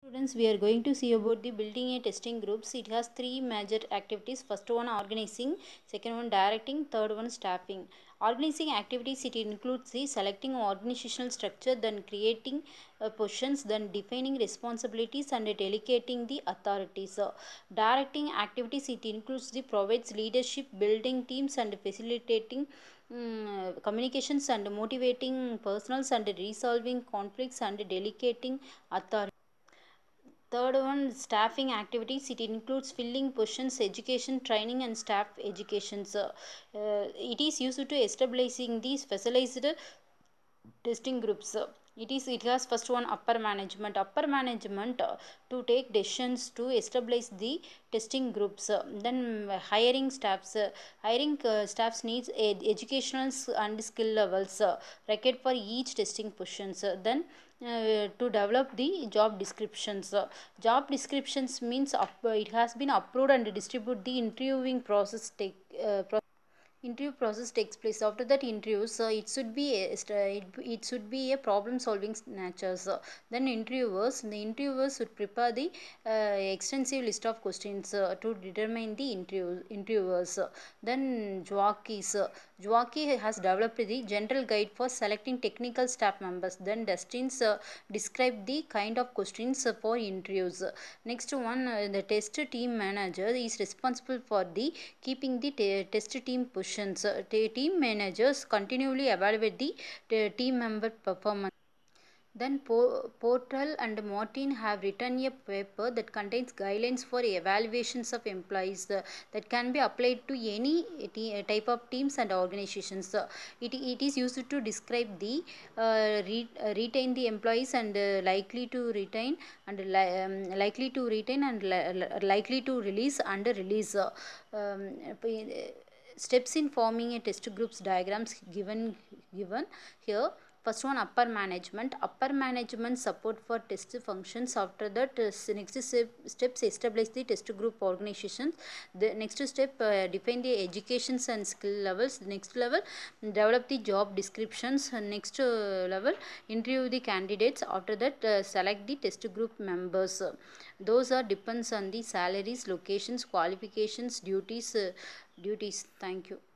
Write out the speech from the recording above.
Students, we are going to see about the building a testing groups. It has three major activities. First one organizing, second one directing, third one staffing. Organizing activities, it includes the selecting organizational structure, then creating positions, then defining responsibilities and delegating the authorities. Directing activities, it includes the provides leadership, building teams and facilitating communications and motivating personals and resolving conflicts and delegating authority. Third one, staffing activities. It includes filling positions, education, training, and staff education. It is used to establishing the specialized testing groups. It has first one upper management to take decisions to establish the testing groups. Then hiring staffs. Hiring staffs needs educational and skill levels required for each testing positions. Then to develop the job descriptions. Job descriptions means it has been approved and distribute the interviewing process interview process takes place. After that interviews, it should be a problem solving nature. Then the interviewers should prepare the extensive list of questions to determine the interviewers. Then Joaki has developed the general guide for selecting technical staff members. Then Destins describe the kind of questions for interviews. Next one, the test team manager is responsible for the keeping the test team positions. Team managers continually evaluate the team member performance. Then Portal and Martin have written a paper that contains guidelines for evaluations of employees that can be applied to any type of teams and organizations. It is used to describe the retain the employees and likely to retain and likely to retain and likely to release and release. Steps in forming a test groups diagrams given here. First one, upper management support for test functions. After that, next steps establish the test group organizations. The next step, define the educations and skill levels. The next level, develop the job descriptions. Next level, interview the candidates. After that, select the test group members. Those are depends on the salaries, locations, qualifications, duties. Thank you.